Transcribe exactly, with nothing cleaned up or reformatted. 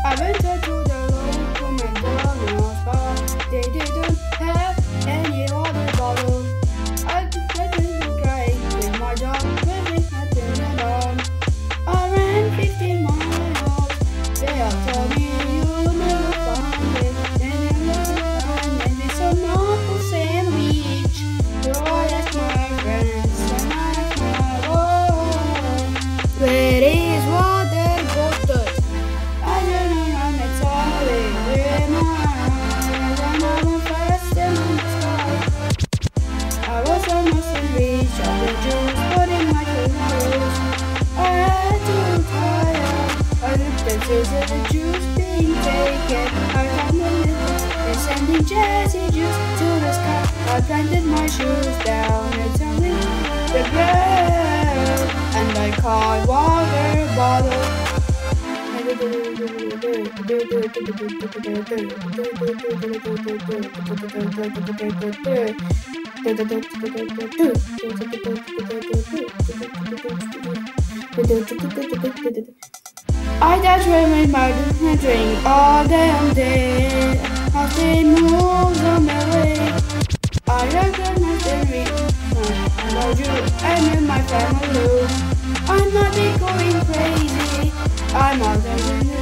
I went up to the local McDonald's bar. They didn't have any water bottle. I didn't cry with my dog, living nothing at all. I ran fifteen miles. They all told me you'll never find it. And you never find maybe some apple sandwich. So I asked my friends and I asked my Lord, where is water bottle? I don't know how it's all in my eyes. I'm on fast and on the sky. I was almost in reach of the juice, but in my clothes I had to tire. I looked at the juice being taken. I found the little and sending Jazzy juice to the sky. I planted my shoes down and turning the ground, and I caught water bottle. I dash with my drink all damn day. I'll stay moves on my way. I recognize the ring. I know you and in my family. I might be going crazy. I'm out there in the